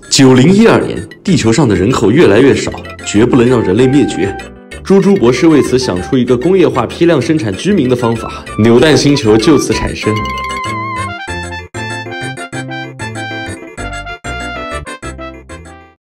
9012年，地球上的人口越来越少，绝不能让人类灭绝。猪猪博士为此想出一个工业化批量生产居民的方法，扭蛋星球就此产生。